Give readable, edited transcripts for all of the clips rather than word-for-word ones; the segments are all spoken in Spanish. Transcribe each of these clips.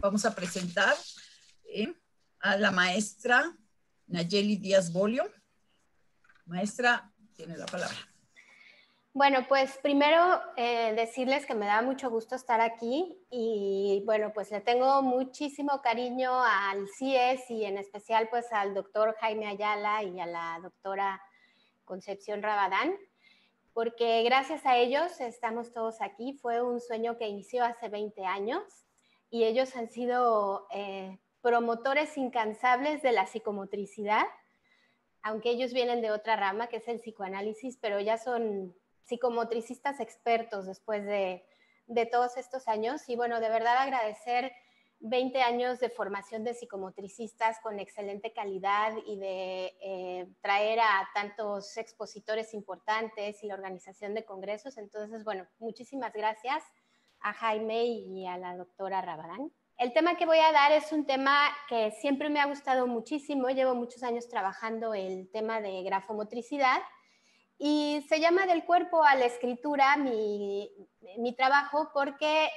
vamos a presentar a la maestra Nayeli Díaz Bolio. Maestra, tiene la palabra. Bueno, pues primero decirles que me da mucho gusto estar aquí y bueno, pues le tengo muchísimo cariño al CIES y en especial pues al doctor Jaime Ayala y a la doctora Concepción Rabadán, porque gracias a ellos estamos todos aquí. Fue un sueño que inició hace 20 años y ellos han sido promotores incansables de la psicomotricidad, aunque ellos vienen de otra rama que es el psicoanálisis, pero ya son psicomotricistas expertos después de todos estos años. Y bueno, de verdad agradecer 20 años de formación de psicomotricistas con excelente calidad y de traer a tantos expositores importantes y la organización de congresos. Entonces, bueno, muchísimas gracias a Jaime y a la doctora Rabadán. El tema que voy a dar es un tema que siempre me ha gustado muchísimo. Llevo muchos años trabajando el tema de grafomotricidad y se llama Del cuerpo a la escritura mi trabajo porque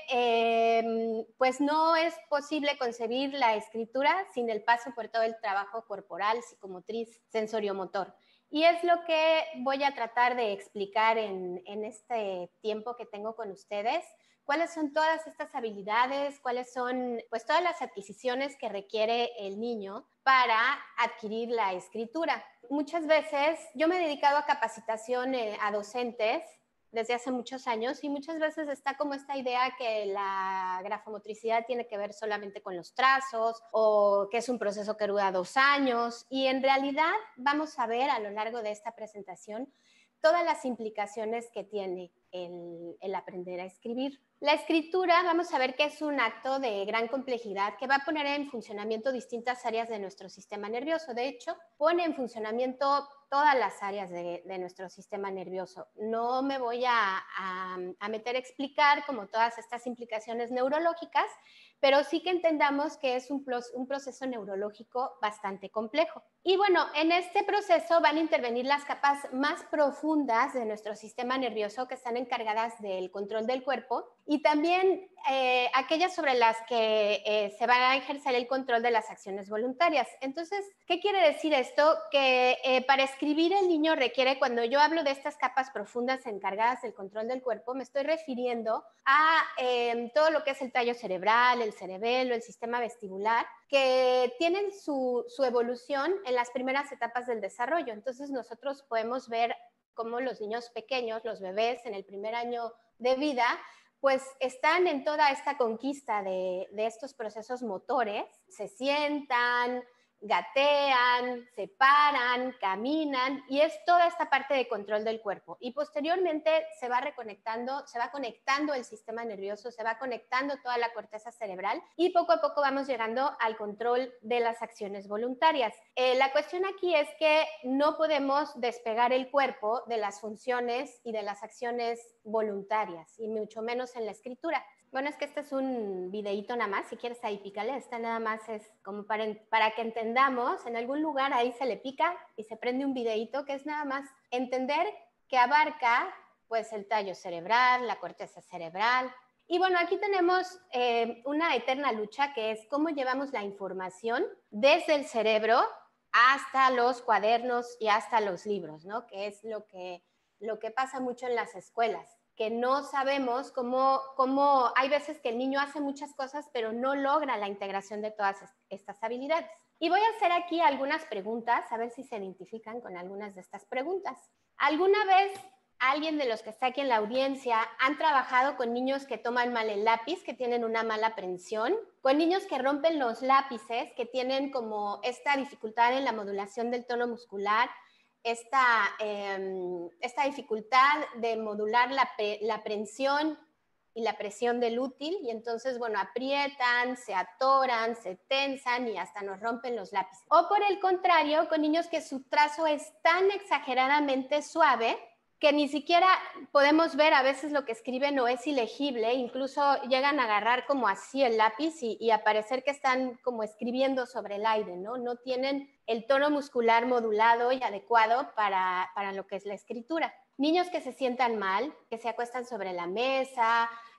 pues no es posible concebir la escritura sin el paso por todo el trabajo corporal, psicomotriz, sensoriomotor. Y es lo que voy a tratar de explicar en este tiempo que tengo con ustedes. ¿Cuáles son todas estas habilidades? ¿Cuáles son pues todas las adquisiciones que requiere el niño para adquirir la escritura? Muchas veces yo me he dedicado a capacitación a docentes desde hace muchos años y muchas veces está como esta idea que la grafomotricidad tiene que ver solamente con los trazos o que es un proceso que dura 2 años y en realidad vamos a ver a lo largo de esta presentación todas las implicaciones que tiene el aprender a escribir. La escritura, vamos a ver que es un acto de gran complejidad que va a poner en funcionamiento distintas áreas de nuestro sistema nervioso. De hecho, pone en funcionamiento todas las áreas de nuestro sistema nervioso. No me voy a meter a explicar como todas estas implicaciones neurológicas, pero sí que entendamos que es un proceso neurológico bastante complejo. Y bueno, en este proceso van a intervenir las capas más profundas de nuestro sistema nervioso que están encargadas del control del cuerpo y también aquellas sobre las que se va a ejercer el control de las acciones voluntarias. Entonces, ¿qué quiere decir esto? Que para escribir el niño requiere, cuando yo hablo de estas capas profundas encargadas del control del cuerpo, me estoy refiriendo a todo lo que es el tallo cerebral, el cerebelo, el sistema vestibular, que tienen su evolución en las primeras etapas del desarrollo. Entonces, nosotros podemos ver cómo los niños pequeños, los bebés en el primer año de vida, pues están en toda esta conquista de estos procesos motores, se sientan, gatean, se paran, caminan y es toda esta parte de control del cuerpo y posteriormente se va conectando el sistema nervioso, se va conectando toda la corteza cerebral y poco a poco vamos llegando al control de las acciones voluntarias. La cuestión aquí es que no podemos despegar el cuerpo de las funciones y de las acciones voluntarias y mucho menos en la escritura. Bueno, es que este es un videíto nada más, si quieres ahí pícale, esta nada más es como para que entendamos, en algún lugar ahí se le pica y se prende un videíto que es nada más entender que abarca pues el tallo cerebral, la corteza cerebral. Y bueno, aquí tenemos una eterna lucha que es cómo llevamos la información desde el cerebro hasta los cuadernos y hasta los libros, ¿no? Que es lo que pasa mucho en las escuelas, que no sabemos cómo hay veces que el niño hace muchas cosas, pero no logra la integración de todas estas habilidades. Y voy a hacer aquí algunas preguntas, a ver si se identifican con algunas de estas preguntas. ¿Alguna vez alguien de los que está aquí en la audiencia han trabajado con niños que toman mal el lápiz, que tienen una mala aprehensión? Con niños que rompen los lápices, que tienen como esta dificultad en la modulación del tono muscular, esta dificultad de modular la aprehensión y la presión del útil y entonces, bueno, aprietan, se atoran, se tensan y hasta nos rompen los lápices. O por el contrario, con niños que su trazo es tan exageradamente suave que ni siquiera podemos ver a veces lo que escriben o es ilegible, incluso llegan a agarrar como así el lápiz y a parecer que están como escribiendo sobre el aire, ¿no? No tienen el tono muscular modulado y adecuado para lo que es la escritura. Niños que se sientan mal, que se acuestan sobre la mesa,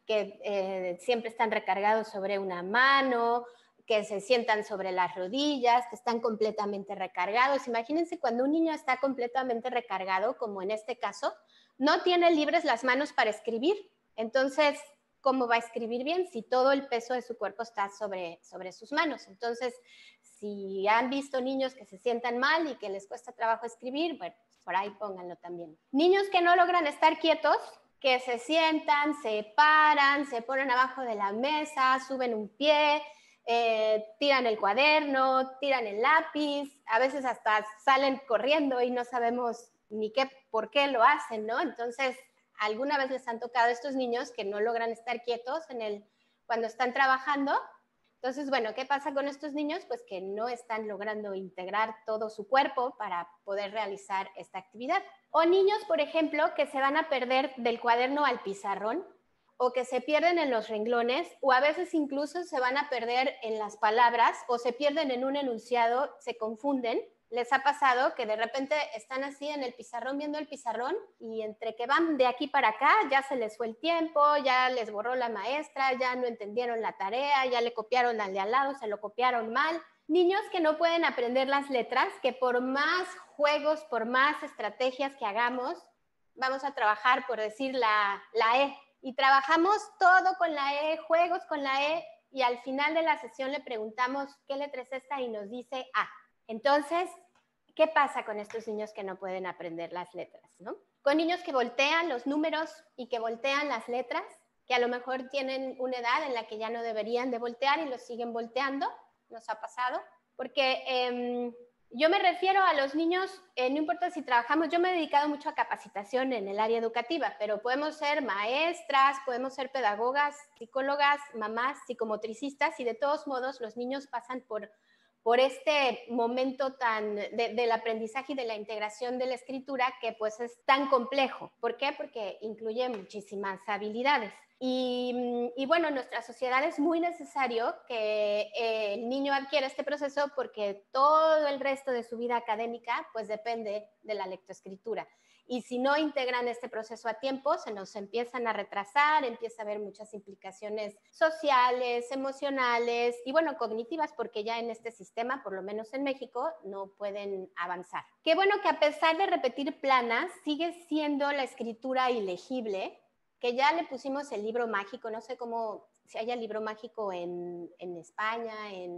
que siempre están recargados sobre una mano, que se sientan sobre las rodillas, que están completamente recargados. Imagínense cuando un niño está completamente recargado, como en este caso, no tiene libres las manos para escribir. Entonces, ¿cómo va a escribir bien si todo el peso de su cuerpo está sobre sus manos? Entonces, si han visto niños que se sientan mal y que les cuesta trabajo escribir, bueno, por ahí pónganlo también. Niños que no logran estar quietos, que se sientan, se paran, se ponen abajo de la mesa, suben un pie, tiran el cuaderno, tiran el lápiz, a veces hasta salen corriendo y no sabemos ni por qué lo hacen, ¿no? Entonces, ¿alguna vez les han tocado estos niños que no logran estar quietos cuando están trabajando? Entonces, bueno, ¿qué pasa con estos niños? Pues que no están logrando integrar todo su cuerpo para poder realizar esta actividad. O niños, por ejemplo, que se van a perder del cuaderno al pizarrón, o que se pierden en los renglones, o a veces incluso se van a perder en las palabras, o se pierden en un enunciado, se confunden. ¿Les ha pasado que de repente están así en el pizarrón, viendo el pizarrón, y entre que van de aquí para acá, ya se les fue el tiempo, ya les borró la maestra, ya no entendieron la tarea, ya le copiaron al de al lado, se lo copiaron mal? Niños que no pueden aprender las letras, que por más juegos, por más estrategias que hagamos, vamos a trabajar por decir la E, y trabajamos todo con la E, juegos con la E, y al final de la sesión le preguntamos qué letra es esta y nos dice A. Entonces, ¿qué pasa con estos niños que no pueden aprender las letras, ¿no? Con niños que voltean los números y que voltean las letras, que a lo mejor tienen una edad en la que ya no deberían de voltear y los siguen volteando, nos ha pasado, porque yo me refiero a los niños, no importa si trabajamos, yo me he dedicado mucho a capacitación en el área educativa, pero podemos ser maestras, podemos ser pedagogas, psicólogas, mamás, psicomotricistas, y de todos modos los niños pasan por este momento del aprendizaje y de la integración de la escritura que pues es tan complejo. ¿Por qué? Porque incluye muchísimas habilidades. Y bueno, en nuestra sociedad es muy necesario que el niño adquiera este proceso porque todo el resto de su vida académica pues depende de la lectoescritura. Y si no integran este proceso a tiempo, se nos empiezan a retrasar, empieza a haber muchas implicaciones sociales, emocionales y, bueno, cognitivas, porque ya en este sistema, por lo menos en México, no pueden avanzar. Qué bueno que a pesar de repetir planas, sigue siendo la escritura ilegible, que ya le pusimos el libro mágico, no sé cómo, si haya libro mágico en España,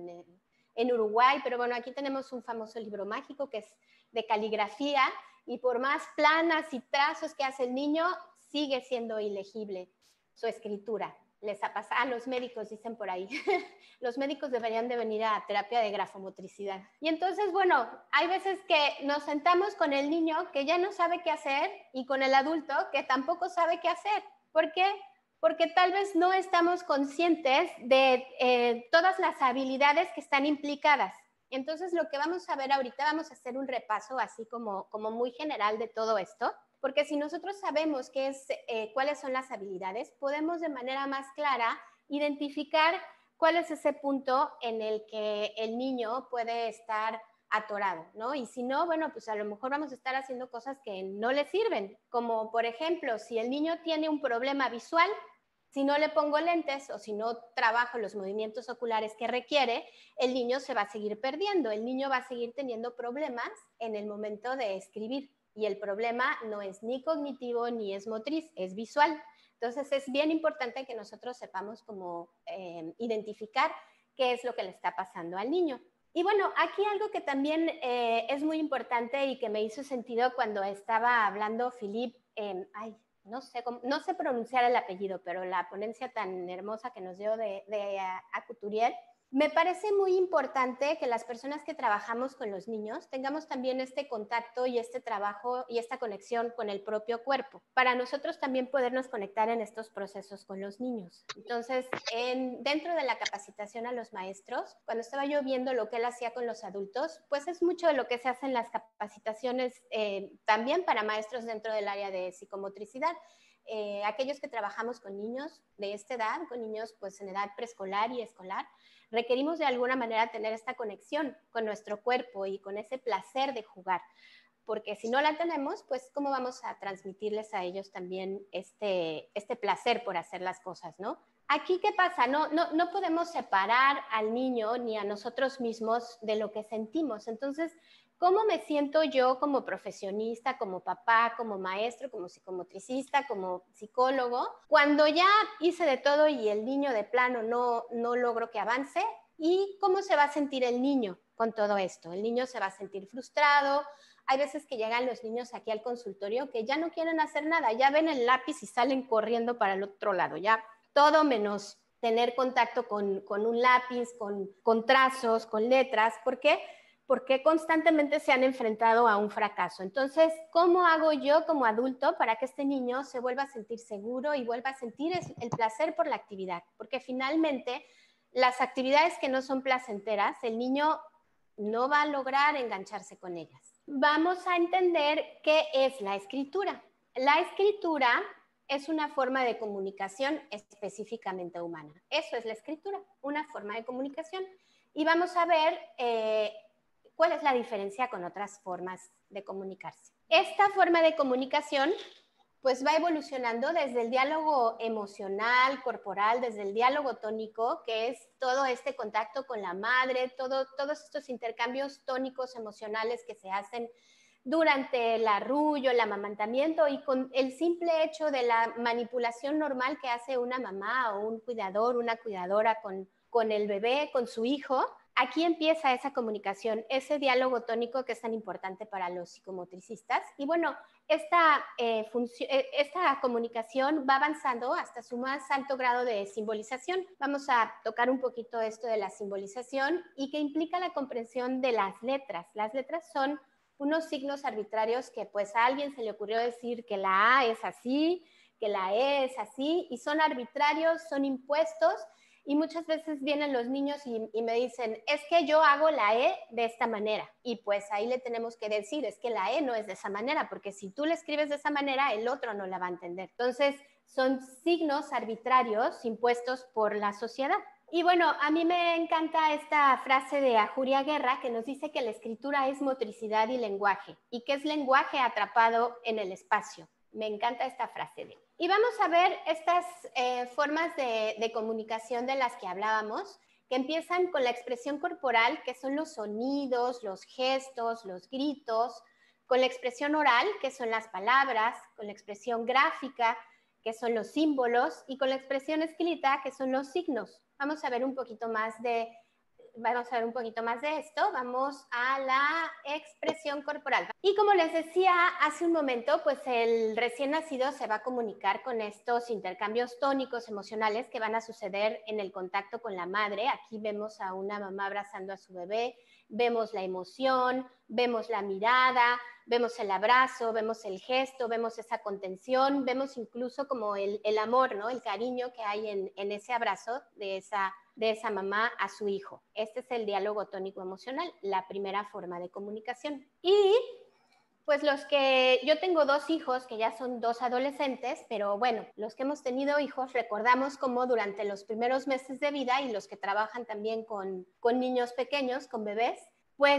en Uruguay, pero bueno, aquí tenemos un famoso libro mágico que es de caligrafía, y por más planas y trazos que hace el niño, sigue siendo ilegible su escritura. Les ha pasado, los médicos dicen por ahí, los médicos deberían de venir a terapia de grafomotricidad. Y entonces, bueno, hay veces que nos sentamos con el niño que ya no sabe qué hacer y con el adulto que tampoco sabe qué hacer. ¿Por qué? Porque tal vez no estamos conscientes de todas las habilidades que están implicadas. Entonces, lo que vamos a ver ahorita, vamos a hacer un repaso así como muy general de todo esto, porque si nosotros sabemos cuáles son las habilidades, podemos de manera más clara identificar cuál es ese punto en el que el niño puede estar atorado, ¿no? Y si no, bueno, pues a lo mejor vamos a estar haciendo cosas que no le sirven, como por ejemplo, si el niño tiene un problema visual, si no le pongo lentes o si no trabajo los movimientos oculares que requiere, el niño se va a seguir perdiendo, el niño va a seguir teniendo problemas en el momento de escribir. Y el problema no es ni cognitivo ni es motriz, es visual. Entonces es bien importante que nosotros sepamos cómo identificar qué es lo que le está pasando al niño. Y bueno, aquí algo que también es muy importante y que me hizo sentido cuando estaba hablando Philippe, no sé pronunciar el apellido, pero la ponencia tan hermosa que nos dio de Couturier, me parece muy importante que las personas que trabajamos con los niños tengamos también este contacto y este trabajo y esta conexión con el propio cuerpo, para nosotros también podernos conectar en estos procesos con los niños. Entonces, dentro de la capacitación a los maestros, cuando estaba yo viendo lo que él hacía con los adultos, pues es mucho de lo que se hace en las capacitaciones también para maestros dentro del área de psicomotricidad. Aquellos que trabajamos con niños de esta edad, con niños pues en edad preescolar y escolar, requerimos de alguna manera tener esta conexión con nuestro cuerpo y con ese placer de jugar. porque si no la tenemos, pues cómo vamos a transmitirles a ellos también este placer por hacer las cosas, ¿no? Aquí, ¿qué pasa? No podemos separar al niño ni a nosotros mismos de lo que sentimos. Entonces, ¿cómo me siento yo como profesionista, como papá, como maestro, como psicomotricista, como psicólogo? Cuando ya hice de todo y el niño de plano no logro que avance, ¿y cómo se va a sentir el niño con todo esto? El niño se va a sentir frustrado. Hay veces que llegan los niños aquí al consultorio que ya no quieren hacer nada, ya ven el lápiz y salen corriendo para el otro lado, ya todo menos tener contacto con un lápiz, con trazos, con letras. ¿Por qué? Porque constantemente se han enfrentado a un fracaso. Entonces, ¿cómo hago yo como adulto para que este niño se vuelva a sentir seguro y vuelva a sentir el placer por la actividad? Porque finalmente, las actividades que no son placenteras, el niño no va a lograr engancharse con ellas. Vamos a entender qué es la escritura. La escritura es una forma de comunicación específicamente humana. Eso es la escritura, una forma de comunicación. Y vamos a ver cuál es la diferencia con otras formas de comunicarse. Esta forma de comunicación pues va evolucionando desde el diálogo emocional, corporal, desde el diálogo tónico, que es todo este contacto con la madre, todos estos intercambios tónicos emocionales que se hacen durante el arrullo, el amamantamiento y con el simple hecho de la manipulación normal que hace una mamá o un cuidador, una cuidadora con el bebé, con su hijo. Aquí empieza esa comunicación, ese diálogo tónico que es tan importante para los psicomotricistas. Y bueno, esta comunicación va avanzando hasta su más alto grado de simbolización. Vamos a tocar un poquito esto de la simbolización y que implica la comprensión de las letras. Las letras son unos signos arbitrarios que pues a alguien se le ocurrió decir que la A es así, que la E es así, y son arbitrarios, son impuestos. Y muchas veces vienen los niños y me dicen, es que yo hago la E de esta manera. Y pues ahí le tenemos que decir, es que la E no es de esa manera, porque si tú le escribes de esa manera, el otro no la va a entender. Entonces, son signos arbitrarios impuestos por la sociedad. Y bueno, a mí me encanta esta frase de Ajuria Guerra que nos dice que la escritura es motricidad y lenguaje, y que es lenguaje atrapado en el espacio. Me encanta esta frase de él. Y vamos a ver estas formas de comunicación de las que hablábamos, que empiezan con la expresión corporal, que son los sonidos, los gestos, los gritos, con la expresión oral, que son las palabras, con la expresión gráfica, que son los símbolos, y con la expresión escrita, que son los signos. Vamos a ver un poquito más de esto. Vamos a la expresión corporal. Y como les decía hace un momento, pues el recién nacido se va a comunicar con estos intercambios tónicos emocionales que van a suceder en el contacto con la madre. Aquí vemos a una mamá abrazando a su bebé, vemos la emoción, vemos la mirada, vemos el abrazo, vemos el gesto, vemos esa contención, vemos incluso como el amor, ¿no? El cariño que hay en ese abrazo de esa mamá a su hijo. Este es el diálogo tónico emocional, la primera forma de comunicación. Y pues yo tengo 2 hijos que ya son 2 adolescentes, pero bueno, los que hemos tenido hijos recordamos cómo durante los primeros meses de vida y los que trabajan también con niños pequeños, con bebés, pues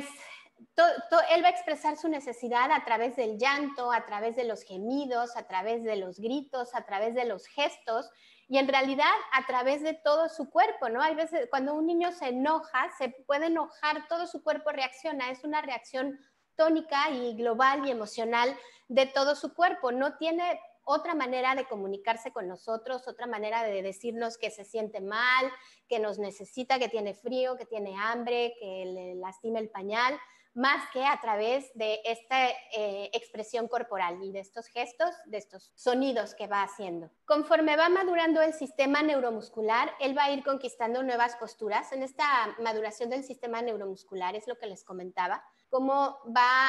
él va a expresar su necesidad a través del llanto, a través de los gemidos, a través de los gritos, a través de los gestos y en realidad a través de todo su cuerpo, ¿no? Hay veces cuando un niño se enoja, se puede enojar, todo su cuerpo reacciona, es una reacción tónica y global y emocional de todo su cuerpo. No tiene otra manera de comunicarse con nosotros, otra manera de decirnos que se siente mal, que nos necesita, que tiene frío, que tiene hambre, que le lastima el pañal, más que a través de esta expresión corporal y de estos gestos, de estos sonidos que va haciendo. Conforme va madurando el sistema neuromuscular, él va a ir conquistando nuevas posturas. En esta maduración del sistema neuromuscular, es lo que les comentaba, cómo va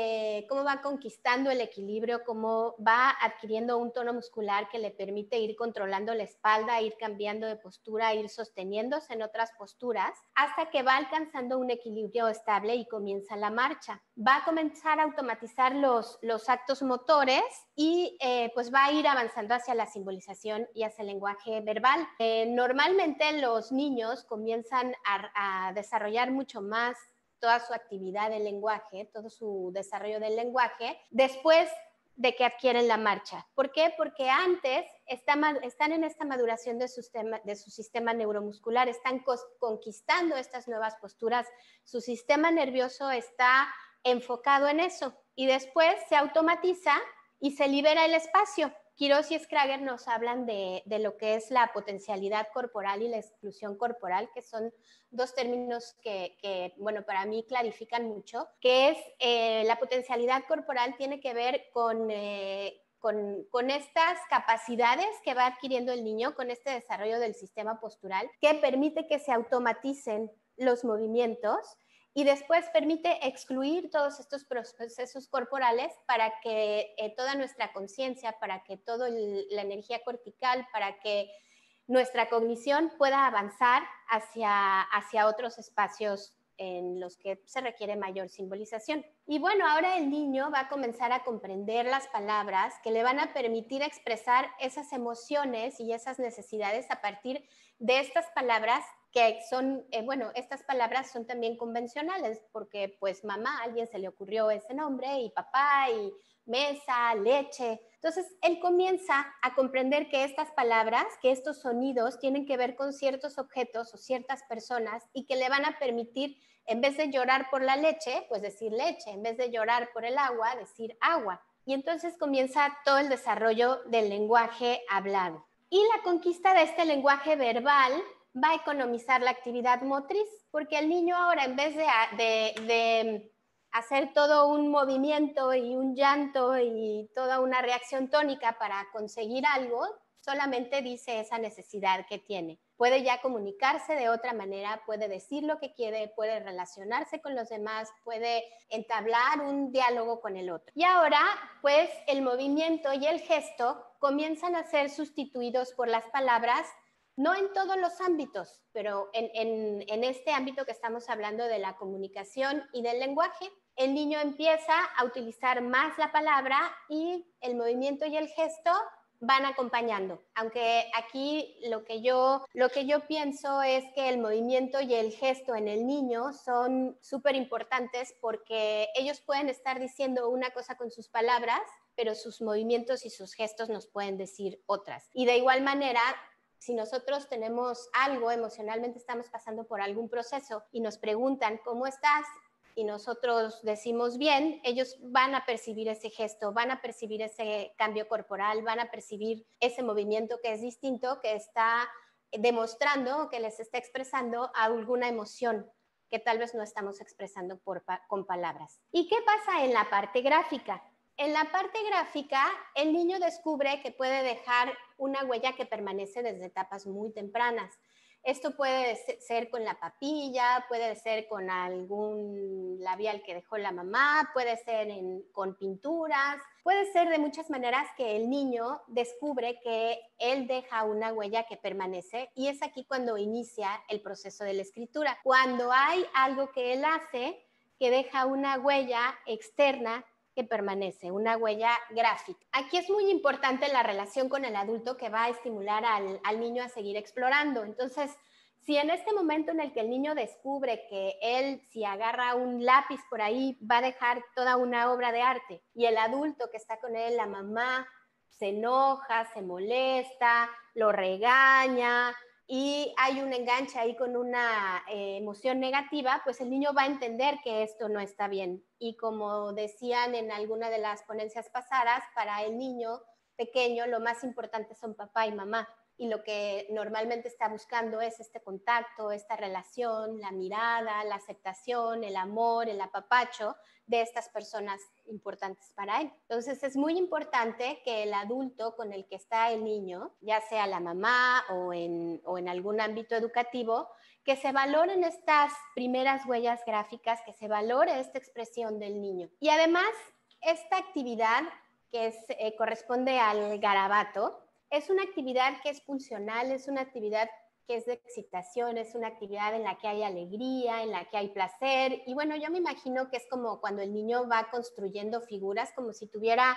conquistando el equilibrio, cómo va adquiriendo un tono muscular que le permite ir controlando la espalda, ir cambiando de postura, ir sosteniéndose en otras posturas, hasta que va alcanzando un equilibrio estable y comienza la marcha. Va a comenzar a automatizar los actos motores y pues va a ir avanzando hacia la simbolización y hacia el lenguaje verbal. Normalmente los niños comienzan a desarrollar mucho más toda su actividad del lenguaje, todo su desarrollo del lenguaje, después de que adquieren la marcha. ¿Por qué? Porque antes están en esta maduración de su sistema neuromuscular, están conquistando estas nuevas posturas, su sistema nervioso está enfocado en eso y después se automatiza y se libera el espacio. Quiroz y Scrager nos hablan de lo que es la potencialidad corporal y la exclusión corporal, que son dos términos que bueno, para mí clarifican mucho, que es la potencialidad corporal tiene que ver con estas capacidades que va adquiriendo el niño, con este desarrollo del sistema postural, que permite que se automaticen los movimientos y después permite excluir todos estos procesos corporales para que toda nuestra conciencia, para que toda la energía cortical, para que nuestra cognición pueda avanzar hacia otros espacios en los que se requiere mayor simbolización. Y bueno, ahora el niño va a comenzar a comprender las palabras que le van a permitir expresar esas emociones y esas necesidades a partir de estas palabras que son, bueno, estas palabras son también convencionales porque pues mamá, a alguien se le ocurrió ese nombre y papá y mesa, leche. Entonces, él comienza a comprender que estas palabras, que estos sonidos tienen que ver con ciertos objetos o ciertas personas y que le van a permitir, en vez de llorar por la leche, pues decir leche, en vez de llorar por el agua, decir agua. Y entonces comienza todo el desarrollo del lenguaje hablado. Y la conquista de este lenguaje verbal va a economizar la actividad motriz, porque el niño ahora, en vez de hacer todo un movimiento y un llanto y toda una reacción tónica para conseguir algo, solamente dice esa necesidad que tiene. Puede ya comunicarse de otra manera, puede decir lo que quiere, puede relacionarse con los demás, puede entablar un diálogo con el otro. Y ahora, pues, el movimiento y el gesto comienzan a ser sustituidos por las palabras, no en todos los ámbitos, pero en este ámbito que estamos hablando de la comunicación y del lenguaje, el niño empieza a utilizar más la palabra y el movimiento y el gesto van acompañando. Aunque aquí lo que yo pienso es que el movimiento y el gesto en el niño son súper importantes porque ellos pueden estar diciendo una cosa con sus palabras, pero sus movimientos y sus gestos nos pueden decir otras. Y de igual manera, si nosotros tenemos algo, emocionalmente estamos pasando por algún proceso y nos preguntan, ¿cómo estás? Y nosotros decimos bien, ellos van a percibir ese gesto, van a percibir ese cambio corporal, van a percibir ese movimiento que es distinto, que está demostrando, que les está expresando alguna emoción que tal vez no estamos expresando con palabras. ¿Y qué pasa en la parte gráfica? En la parte gráfica, el niño descubre que puede dejar una huella que permanece desde etapas muy tempranas. Esto puede ser con la papilla, puede ser con algún labial que dejó la mamá, puede ser con pinturas, puede ser de muchas maneras que el niño descubre que él deja una huella que permanece y es aquí cuando inicia el proceso de la escritura. Cuando hay algo que él hace que deja una huella externa que permanece, una huella gráfica. Aquí es muy importante la relación con el adulto que va a estimular al niño a seguir explorando. Entonces, si en este momento en el que el niño descubre que él, si agarra un lápiz por ahí, va a dejar toda una obra de arte, y el adulto que está con él, la mamá, se enoja, se molesta, lo regaña, y hay un enganche ahí con una emoción negativa, pues el niño va a entender que esto no está bien. Y como decían en alguna de las ponencias pasadas, para el niño pequeño lo más importante son papá y mamá. Y lo que normalmente está buscando es este contacto, esta relación, la mirada, la aceptación, el amor, el apapacho de estas personas importantes para él. Entonces es muy importante que el adulto con el que está el niño, ya sea la mamá o en algún ámbito educativo, que se valoren estas primeras huellas gráficas, que se valore esta expresión del niño. Y además, esta actividad que corresponde al garabato, es una actividad que es pulsional, es una actividad que es de excitación, es una actividad en la que hay alegría, en la que hay placer. Y bueno, yo me imagino que es como cuando el niño va construyendo figuras, como si tuviera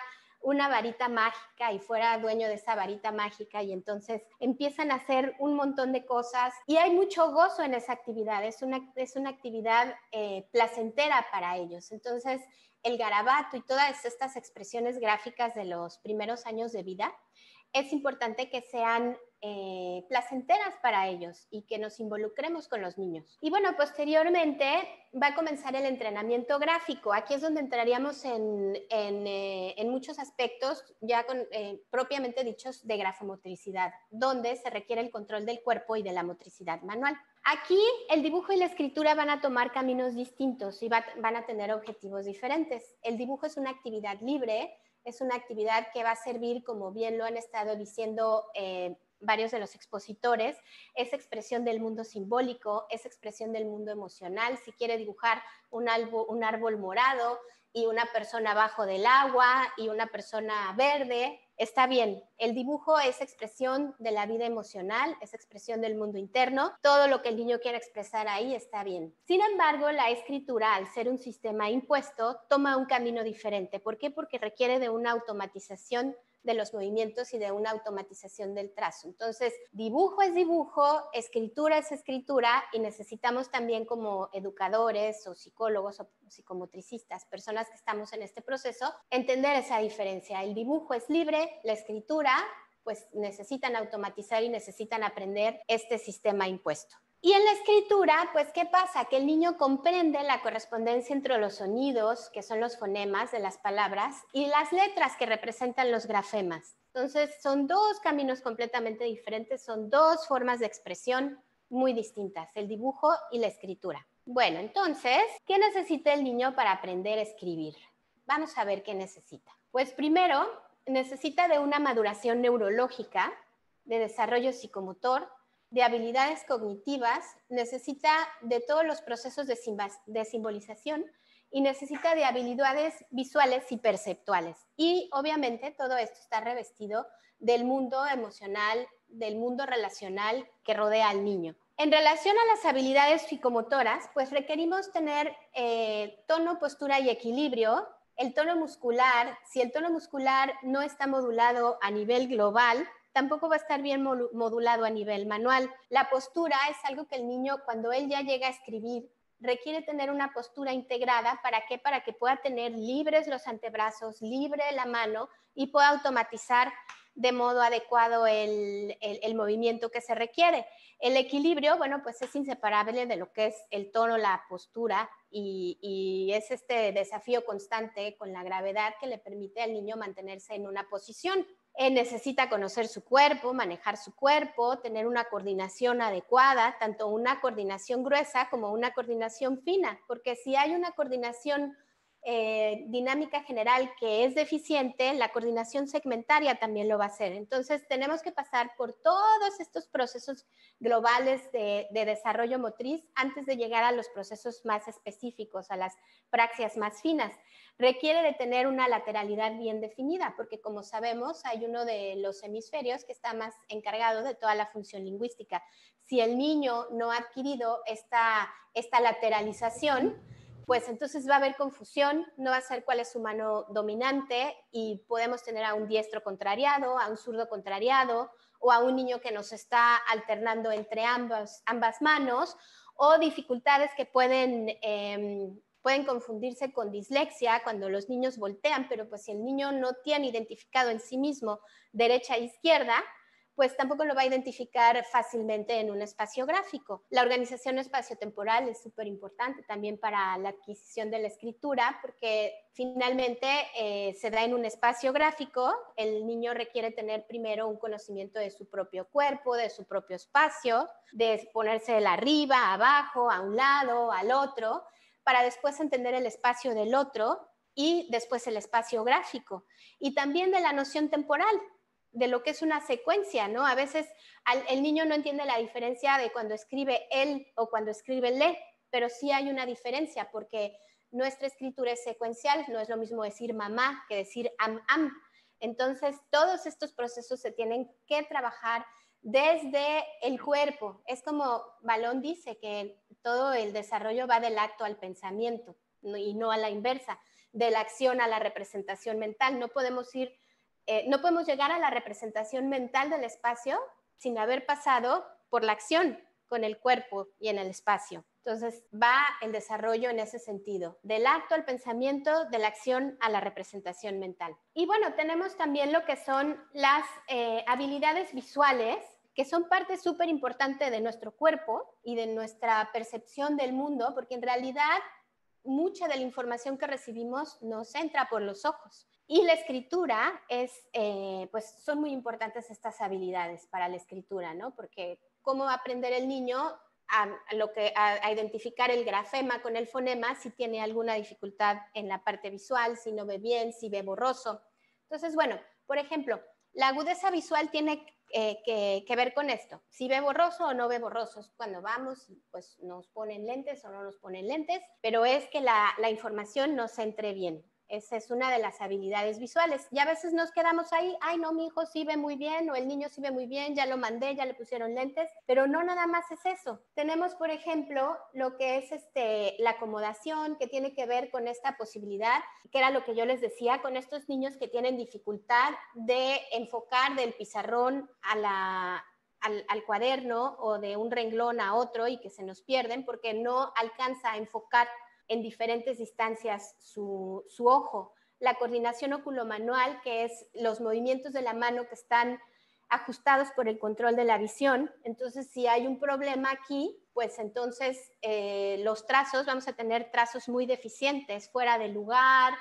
una varita mágica y fuera dueño de esa varita mágica, y entonces empiezan a hacer un montón de cosas y hay mucho gozo en esa actividad, es una actividad placentera para ellos. Entonces el garabato y todas estas expresiones gráficas de los primeros años de vida, es importante que sean placenteras para ellos y que nos involucremos con los niños. Y bueno, posteriormente va a comenzar el entrenamiento gráfico. Aquí es donde entraríamos en muchos aspectos ya propiamente dichos de grafomotricidad, donde se requiere el control del cuerpo y de la motricidad manual. Aquí el dibujo y la escritura van a tomar caminos distintos y van a tener objetivos diferentes. El dibujo es una actividad libre, es una actividad que va a servir, como bien lo han estado diciendo varios de los expositores, es expresión del mundo simbólico, es expresión del mundo emocional. Si quiere dibujar un árbol morado y una persona abajo del agua y una persona verde, está bien. El dibujo es expresión de la vida emocional, es expresión del mundo interno. Todo lo que el niño quiera expresar ahí está bien. Sin embargo, la escritura, al ser un sistema impuesto, toma un camino diferente. ¿Por qué? Porque requiere de una automatización de los movimientos y de una automatización del trazo. Entonces, dibujo es dibujo, escritura es escritura, y necesitamos también, como educadores o psicólogos o psicomotricistas, personas que estamos en este proceso, entender esa diferencia. El dibujo es libre, la escritura pues necesitan automatizar y necesitan aprender este sistema impuesto. Y en la escritura, pues, ¿qué pasa? Que el niño comprende la correspondencia entre los sonidos, que son los fonemas de las palabras, y las letras que representan los grafemas. Entonces, son dos caminos completamente diferentes, son dos formas de expresión muy distintas, el dibujo y la escritura. Bueno, entonces, ¿qué necesita el niño para aprender a escribir? Vamos a ver qué necesita. Pues primero, necesita de una maduración neurológica, de desarrollo psicomotor, de habilidades cognitivas, necesita de todos los procesos de simbolización y necesita de habilidades visuales y perceptuales. Y obviamente todo esto está revestido del mundo emocional, del mundo relacional que rodea al niño. En relación a las habilidades psicomotoras, pues requerimos tener tono, postura y equilibrio. El tono muscular, si el tono muscular no está modulado a nivel global, tampoco va a estar bien modulado a nivel manual. La postura es algo que el niño, cuando él ya llega a escribir, requiere tener una postura integrada. ¿Para qué? Para que pueda tener libres los antebrazos, libre la mano y pueda automatizar de modo adecuado el movimiento que se requiere. El equilibrio, bueno, pues es inseparable de lo que es el tono, la postura, y es este desafío constante con la gravedad que le permite al niño mantenerse en una posición. Necesita conocer su cuerpo, manejar su cuerpo, tener una coordinación adecuada, tanto una coordinación gruesa como una coordinación fina, porque si hay una coordinación dinámica general que es deficiente, la coordinación segmentaria también lo va a hacer. Entonces tenemos que pasar por todos estos procesos globales de desarrollo motriz antes de llegar a los procesos más específicos, a las praxias más finas. Requiere de tener una lateralidad bien definida, porque como sabemos hay uno de los hemisferios que está más encargado de toda la función lingüística. Si el niño no ha adquirido esta lateralización, pues entonces va a haber confusión, no va a saber cuál es su mano dominante y podemos tener a un diestro contrariado, a un zurdo contrariado o a un niño que nos está alternando entre ambas manos, o dificultades que pueden confundirse con dislexia cuando los niños voltean, pero pues si el niño no tiene identificado en sí mismo derecha e izquierda, pues tampoco lo va a identificar fácilmente en un espacio gráfico. La organización espaciotemporal es súper importante también para la adquisición de la escritura, porque finalmente se da en un espacio gráfico. El niño requiere tener primero un conocimiento de su propio cuerpo, de su propio espacio, de ponerse de arriba, abajo, a un lado, al otro, para después entender el espacio del otro y después el espacio gráfico. Y también de la noción temporal, de lo que es una secuencia, ¿no? A veces el niño no entiende la diferencia de cuando escribe él o cuando escribe le, pero sí hay una diferencia porque nuestra escritura es secuencial, no es lo mismo decir mamá que decir am. Entonces, todos estos procesos se tienen que trabajar desde el cuerpo. Es como Balón dice que todo el desarrollo va del acto al pensamiento y no a la inversa. de la acción a la representación mental. No podemos llegar a la representación mental del espacio sin haber pasado por la acción con el cuerpo y en el espacio. Entonces va el desarrollo en ese sentido, del acto al pensamiento, de la acción a la representación mental. Y bueno, tenemos también lo que son las habilidades visuales, que son parte súper importante de nuestro cuerpo y de nuestra percepción del mundo, porque en realidad mucha de la información que recibimos nos entra por los ojos. Y la escritura pues son muy importantes estas habilidades para la escritura, ¿no? Porque cómo va a aprender el niño a identificar el grafema con el fonema si tiene alguna dificultad en la parte visual, si no ve bien, si ve borroso. Entonces, bueno, por ejemplo, la agudeza visual tiene que ver con esto. Si ve borroso o no ve borroso. Cuando vamos, pues nos ponen lentes o no nos ponen lentes, pero es que la información nos entre bien. Esa es una de las habilidades visuales. Y a veces nos quedamos ahí, ay no, mi hijo sí ve muy bien, o el niño sí ve muy bien, ya lo mandé, ya le pusieron lentes, pero no nada más es eso. Tenemos, por ejemplo, lo que es la acomodación, que tiene que ver con esta posibilidad, que era lo que yo les decía, con estos niños que tienen dificultad de enfocar del pizarrón al cuaderno o de un renglón a otro y que se nos pierden porque no alcanza a enfocar en diferentes distancias su ojo. La coordinación oculomanual, que es los movimientos de la mano que están ajustados por el control de la visión. Entonces, si hay un problema aquí, pues entonces los trazos, vamos a tener trazos muy deficientes, fuera de lugar,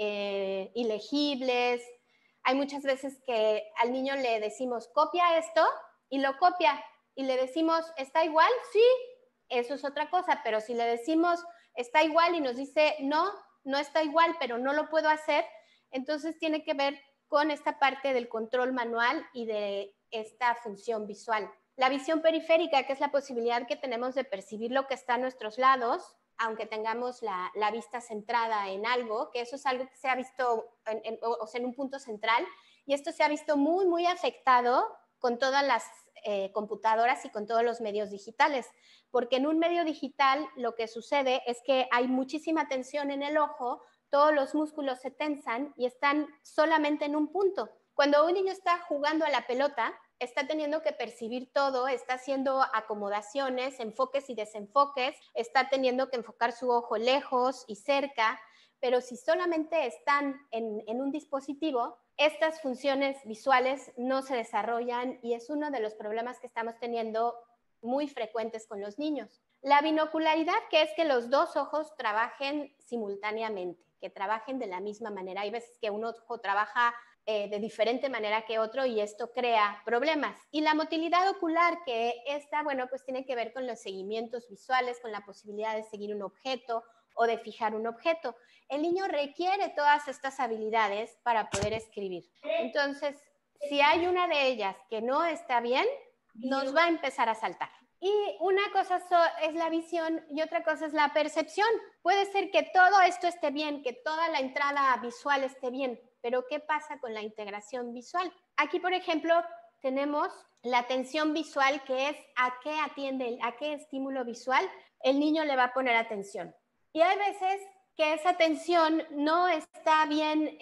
ilegibles. Hay muchas veces que al niño le decimos, copia esto, y lo copia, y le decimos, ¿está igual? Sí, eso es otra cosa, pero si le decimos, está igual y nos dice, no, no está igual, pero no lo puedo hacer, entonces tiene que ver con esta parte del control manual y de esta función visual. La visión periférica, que es la posibilidad que tenemos de percibir lo que está a nuestros lados, aunque tengamos la vista centrada en algo, que eso es algo que se ha visto en un punto central, y esto se ha visto muy, muy afectado con todas las computadoras y con todos los medios digitales, porque en un medio digital lo que sucede es que hay muchísima tensión en el ojo, todos los músculos se tensan y están solamente en un punto. Cuando un niño está jugando a la pelota, está teniendo que percibir todo, está haciendo acomodaciones, enfoques y desenfoques, está teniendo que enfocar su ojo lejos y cerca, pero si solamente están en un dispositivo, estas funciones visuales no se desarrollan y es uno de los problemas que estamos teniendo muy frecuentes con los niños. La binocularidad, que es que los dos ojos trabajen simultáneamente, que trabajen de la misma manera. Hay veces que un ojo trabaja de diferente manera que otro y esto crea problemas. Y la motilidad ocular, que esta, bueno, pues tiene que ver con los seguimientos visuales, con la posibilidad de seguir un objeto o de fijar un objeto. El niño requiere todas estas habilidades para poder escribir. Entonces, si hay una de ellas que no está bien, nos va a empezar a saltar. Y una cosa es la visión y otra cosa es la percepción. Puede ser que todo esto esté bien, que toda la entrada visual esté bien, pero ¿qué pasa con la integración visual? Aquí, por ejemplo, tenemos la atención visual, que es a qué atiende, a qué estímulo visual el niño le va a poner atención. Y hay veces que esa atención no está bien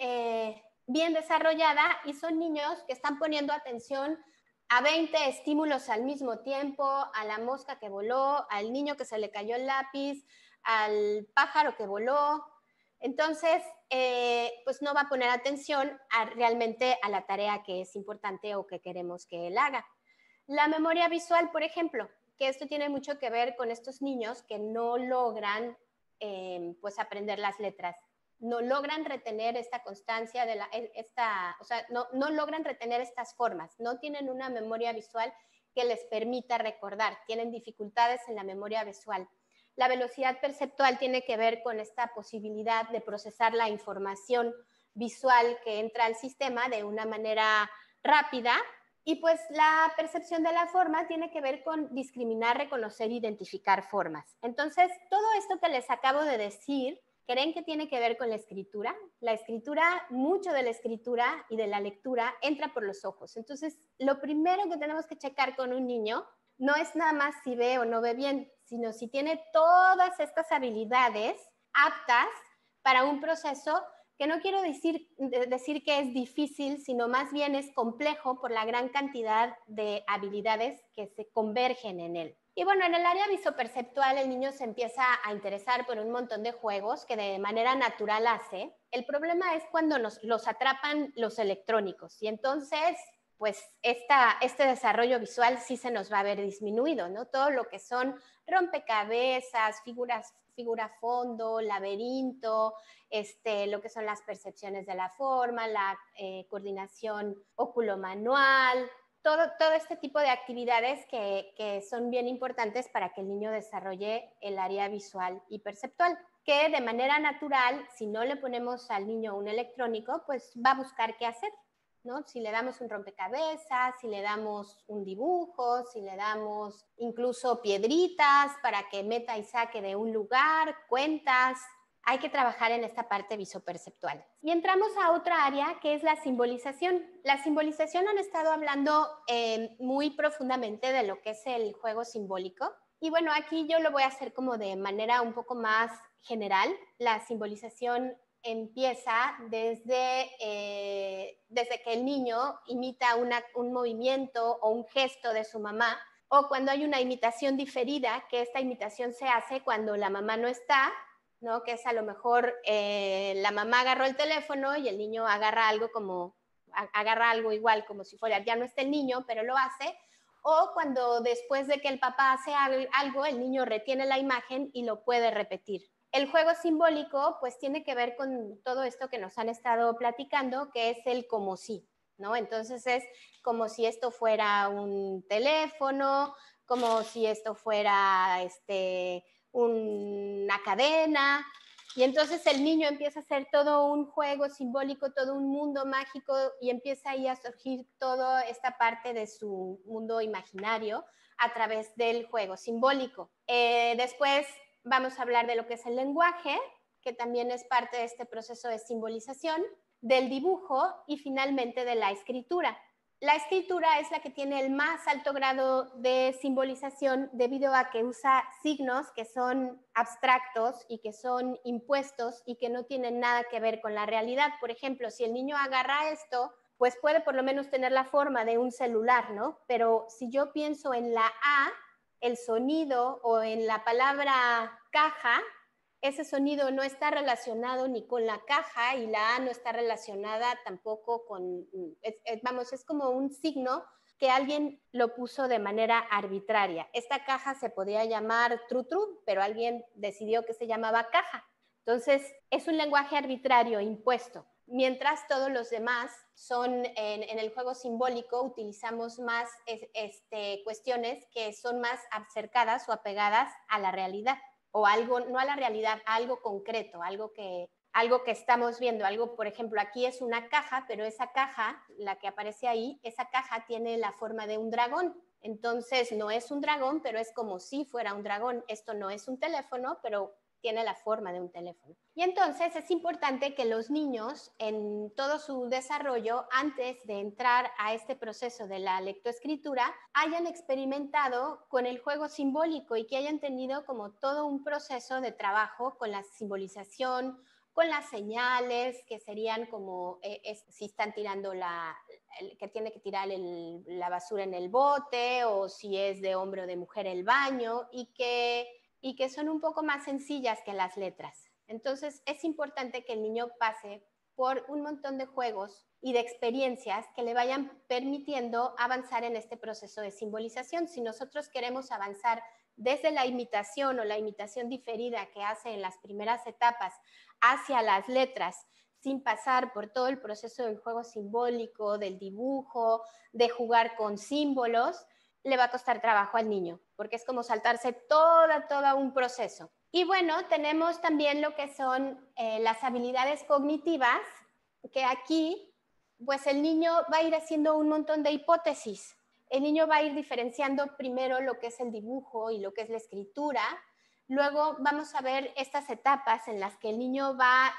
desarrollada y son niños que están poniendo atención a 20 estímulos al mismo tiempo, a la mosca que voló, al niño que se le cayó el lápiz, al pájaro que voló. Entonces, pues no va a poner atención realmente a la tarea que es importante o que queremos que él haga. La memoria visual, por ejemplo, que esto tiene mucho que ver con estos niños que no logran pues aprender las letras, no logran retener esta constancia, o sea, no logran retener estas formas, no tienen una memoria visual que les permita recordar, tienen dificultades en la memoria visual. La velocidad perceptual tiene que ver con esta posibilidad de procesar la información visual que entra al sistema de una manera rápida. Y pues la percepción de la forma tiene que ver con discriminar, reconocer e identificar formas. Entonces, todo esto que les acabo de decir, ¿creen que tiene que ver con la escritura? La escritura, mucho de la escritura y de la lectura entra por los ojos. Entonces, lo primero que tenemos que checar con un niño no es nada más si ve o no ve bien, sino si tiene todas estas habilidades aptas para un proceso que no quiero decir que es difícil, sino más bien es complejo por la gran cantidad de habilidades que se convergen en él. Y bueno, en el área visoperceptual el niño se empieza a interesar por un montón de juegos que de manera natural hace. El problema es cuando los atrapan los electrónicos y entonces pues este desarrollo visual sí se nos va a ver disminuido, ¿no? Todo lo que son rompecabezas, figura fondo, laberinto, lo que son las percepciones de la forma, la coordinación óculo-manual, todo este tipo de actividades que son bien importantes para que el niño desarrolle el área visual y perceptual, que de manera natural, si no le ponemos al niño un electrónico, pues va a buscar qué hacer, ¿no? Si le damos un rompecabezas, si le damos un dibujo, si le damos incluso piedritas para que meta y saque de un lugar, cuentas, hay que trabajar en esta parte visoperceptual. Y entramos a otra área que es la simbolización. La simbolización han estado hablando muy profundamente de lo que es el juego simbólico. Y bueno, aquí yo lo voy a hacer como de manera un poco más general. La simbolización empieza desde que el niño imita un movimiento o un gesto de su mamá, o cuando hay una imitación diferida, que esta imitación se hace cuando la mamá no está, ¿no? Que es a lo mejor la mamá agarró el teléfono y el niño agarra algo igual como si fuera, ya no está el niño, pero lo hace, o cuando después de que el papá hace algo, el niño retiene la imagen y lo puede repetir. El juego simbólico pues tiene que ver con todo esto que nos han estado platicando, que es el como si, ¿no? Entonces es como si esto fuera un teléfono, como si esto fuera una cadena, y entonces el niño empieza a hacer todo un juego simbólico, todo un mundo mágico, y empieza ahí a surgir toda esta parte de su mundo imaginario a través del juego simbólico. Después vamos a hablar de lo que es el lenguaje, que también es parte de este proceso de simbolización, del dibujo y finalmente de la escritura. La escritura es la que tiene el más alto grado de simbolización debido a que usa signos que son abstractos y que son impuestos y que no tienen nada que ver con la realidad. Por ejemplo, si el niño agarra esto, pues puede por lo menos tener la forma de un celular, ¿no? Pero si yo pienso en la A, el sonido, o en la palabra caja, ese sonido no está relacionado ni con la caja y la A no está relacionada tampoco con, es como un signo que alguien lo puso de manera arbitraria. Esta caja se podía llamar tru-tru, pero alguien decidió que se llamaba caja. Entonces, es un lenguaje arbitrario impuesto. Mientras todos los demás son, en el juego simbólico, utilizamos más cuestiones que son más acercadas o apegadas a la realidad, o algo, no a la realidad, a algo concreto, algo que estamos viendo, algo, por ejemplo, aquí es una caja, pero esa caja, la que aparece ahí, esa caja tiene la forma de un dragón. Entonces, no es un dragón, pero es como si fuera un dragón. Esto no es un teléfono, pero tiene la forma de un teléfono. Y entonces es importante que los niños en todo su desarrollo, antes de entrar a este proceso de la lectoescritura, hayan experimentado con el juego simbólico y que hayan tenido como todo un proceso de trabajo con la simbolización, con las señales, que serían como si están tirando que tiene que tirar la basura en el bote, o si es de hombre o de mujer el baño, y que son un poco más sencillas que las letras. Entonces es importante que el niño pase por un montón de juegos y de experiencias que le vayan permitiendo avanzar en este proceso de simbolización. Si nosotros queremos avanzar desde la imitación o la imitación diferida que hace en las primeras etapas hacia las letras, sin pasar por todo el proceso del juego simbólico, del dibujo, de jugar con símbolos, le va a costar trabajo al niño, porque es como saltarse todo un proceso. Y bueno, tenemos también lo que son las habilidades cognitivas, que aquí, pues el niño va a ir haciendo un montón de hipótesis. El niño va a ir diferenciando primero lo que es el dibujo y lo que es la escritura. Luego vamos a ver estas etapas en las que el niño va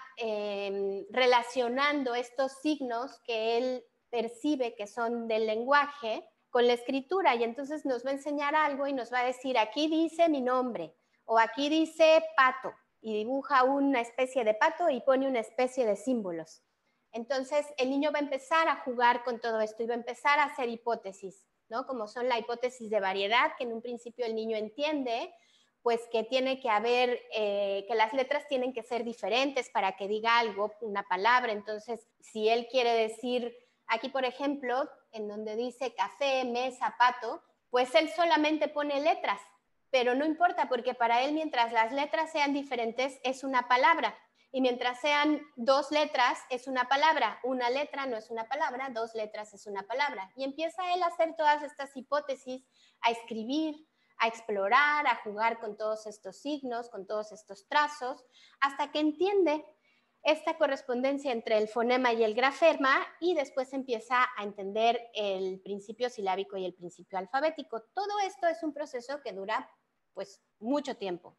relacionando estos signos que él percibe que son del lenguaje con la escritura, y entonces nos va a enseñar algo y nos va a decir, aquí dice mi nombre, o aquí dice pato, y dibuja una especie de pato y pone una especie de símbolos. Entonces, el niño va a empezar a jugar con todo esto y va a empezar a hacer hipótesis, ¿no? Como son la hipótesis de variedad, que en un principio el niño entiende, pues que tiene que haber, que las letras tienen que ser diferentes para que diga algo, una palabra. Entonces, si él quiere decir, aquí por ejemplo, en donde dice café, mesa, pato, pues él solamente pone letras, pero no importa porque para él mientras las letras sean diferentes es una palabra. Y mientras sean 2 letras, es una palabra. Una letra no es una palabra, 2 letras es una palabra. Y empieza él a hacer todas estas hipótesis, a escribir, a explorar, a jugar con todos estos signos, con todos estos trazos, hasta que entiende esta correspondencia entre el fonema y el grafema y después empieza a entender el principio silábico y el principio alfabético. Todo esto es un proceso que dura pues mucho tiempo.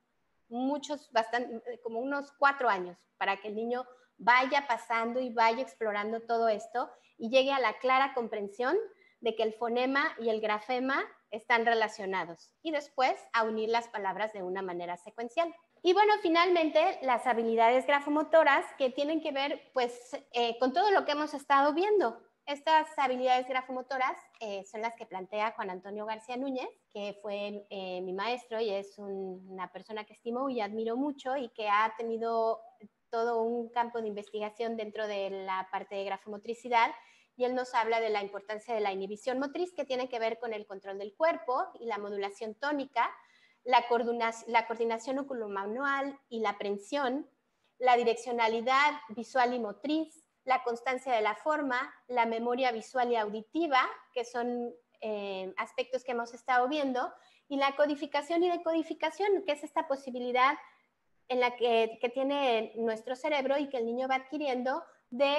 Como unos 4 años, para que el niño vaya pasando y vaya explorando todo esto y llegue a la clara comprensión de que el fonema y el grafema están relacionados y después a unir las palabras de una manera secuencial. Y bueno, finalmente las habilidades grafomotoras que tienen que ver pues con todo lo que hemos estado viendo. Estas habilidades grafomotoras son las que plantea Juan Antonio García Núñez, que fue mi maestro y es una persona que estimo y admiro mucho y que ha tenido todo un campo de investigación dentro de la parte de grafomotricidad. Y él nos habla de la importancia de la inhibición motriz, que tiene que ver con el control del cuerpo y la modulación tónica, la coordinación oculomanual y la aprensión, la direccionalidad visual y motriz, la constancia de la forma, la memoria visual y auditiva, que son aspectos que hemos estado viendo, y la codificación y decodificación, que es esta posibilidad en la que tiene nuestro cerebro y que el niño va adquiriendo de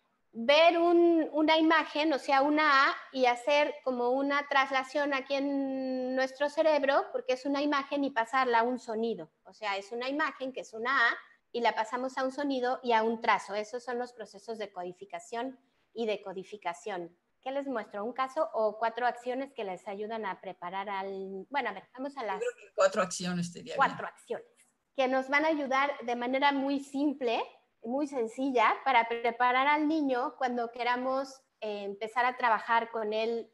ver una imagen, o sea, una A, y hacer como una traslación aquí en nuestro cerebro, porque es una imagen, y pasarla a un sonido. O sea, es una imagen que es una A, y la pasamos a un sonido y a un trazo. Esos son los procesos de codificación y decodificación. ¿Qué les muestro? ¿Un caso o 4 acciones que les ayudan a preparar al... Bueno, a ver, vamos a las... Yo creo que 4 acciones sería 4 bien. acciones que nos van a ayudar de manera muy simple, muy sencilla, para preparar al niño cuando queramos empezar a trabajar con él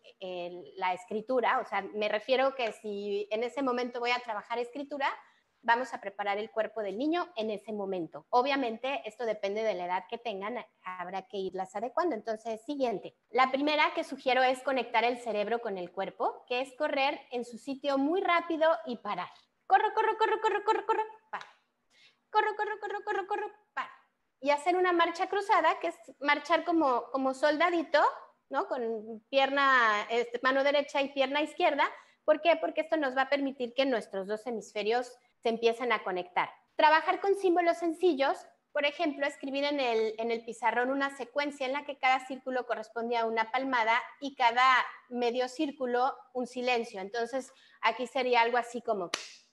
la escritura. O sea, me refiero que si en ese momento voy a trabajar escritura, vamos a preparar el cuerpo del niño en ese momento. Obviamente, esto depende de la edad que tengan, habrá que irlas adecuando. Entonces, siguiente. La primera que sugiero es conectar el cerebro con el cuerpo, que es correr en su sitio muy rápido y parar. Corro, corro, corro, corro, corro, corro, para. Corro, corro, corro, corro, corro, para. Y hacer una marcha cruzada, que es marchar como soldadito, ¿no? Con pierna, mano derecha y pierna izquierda. ¿Por qué? Porque esto nos va a permitir que nuestros 2 hemisferios se empiecen a conectar. Trabajar con símbolos sencillos, por ejemplo, escribir en el pizarrón una secuencia en la que cada círculo corresponde a una palmada y cada medio círculo un silencio. Entonces, aquí sería algo así como...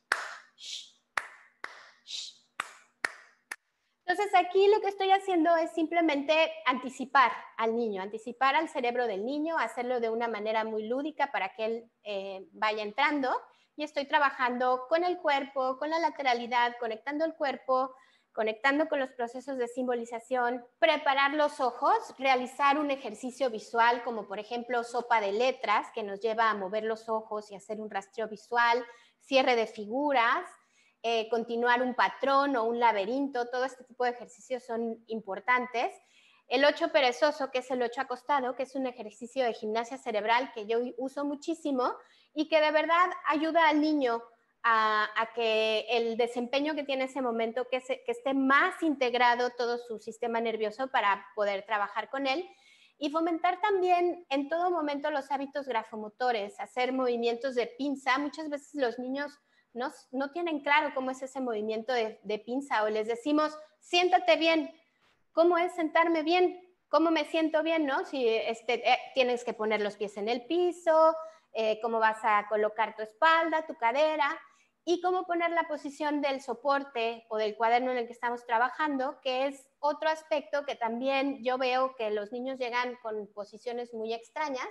Entonces aquí lo que estoy haciendo es simplemente anticipar al niño, anticipar al cerebro del niño, hacerlo de una manera muy lúdica para que él vaya entrando, y estoy trabajando con el cuerpo, con la lateralidad, conectando el cuerpo, conectando con los procesos de simbolización, preparar los ojos, realizar un ejercicio visual como por ejemplo sopa de letras, que nos lleva a mover los ojos y hacer un rastreo visual, cierre de figuras, continuar un patrón o un laberinto. Todo este tipo de ejercicios son importantes. El 8 perezoso, que es el 8 acostado, que es un ejercicio de gimnasia cerebral que yo uso muchísimo y que de verdad ayuda al niño a que el desempeño que tiene ese momento, que esté más integrado todo su sistema nervioso para poder trabajar con él, y fomentar también en todo momento los hábitos grafomotores, hacer movimientos de pinza. Muchas veces los niños no tienen claro cómo es ese movimiento de pinza, o les decimos, siéntate bien. ¿Cómo es sentarme bien? ¿Cómo me siento bien, no? Si tienes que poner los pies en el piso, cómo vas a colocar tu espalda, tu cadera, y cómo poner la posición del soporte o del cuaderno en el que estamos trabajando, que es otro aspecto que también yo veo que los niños llegan con posiciones muy extrañas,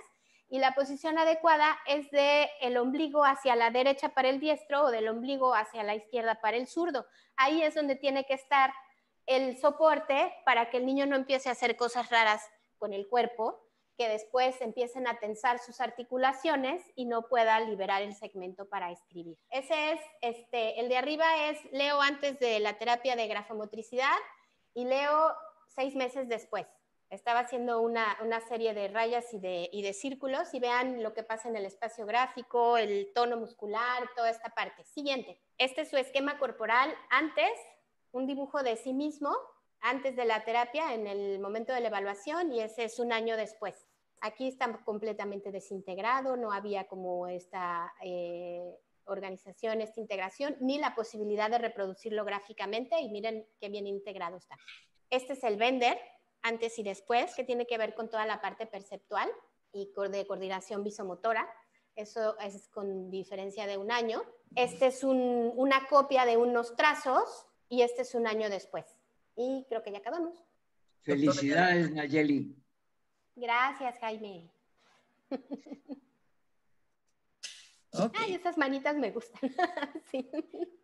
Y la posición adecuada es del ombligo hacia la derecha para el diestro o del ombligo hacia la izquierda para el zurdo. Ahí es donde tiene que estar el soporte para que el niño no empiece a hacer cosas raras con el cuerpo, que después empiecen a tensar sus articulaciones y no pueda liberar el segmento para escribir. Ese es, el de arriba es Leo antes de la terapia de grafomotricidad y Leo 6 meses después. Estaba haciendo una serie de rayas y de círculos y vean lo que pasa en el espacio gráfico, el tono muscular, toda esta parte. Siguiente, este es su esquema corporal antes, un dibujo de sí mismo, antes de la terapia, en el momento de la evaluación, y ese es un año después. Aquí está completamente desintegrado, no había como esta organización, esta integración, ni la posibilidad de reproducirlo gráficamente, y miren qué bien integrado está. Este es el Bender, antes y después, que tiene que ver con toda la parte perceptual y de coordinación visomotora. Eso es con diferencia de un año. Este es una copia de unos trazos y este es un año después. Y creo que ya acabamos. Felicidades, Nayeli. Gracias, Jaime. Okay. Ay, esas manitas me gustan. Sí.